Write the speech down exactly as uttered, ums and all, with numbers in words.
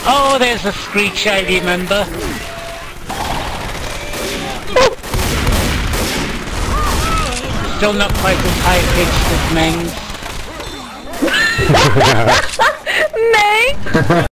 Oh, there's a screech I remember. Still not quite as high pitched as Meng's. Meng!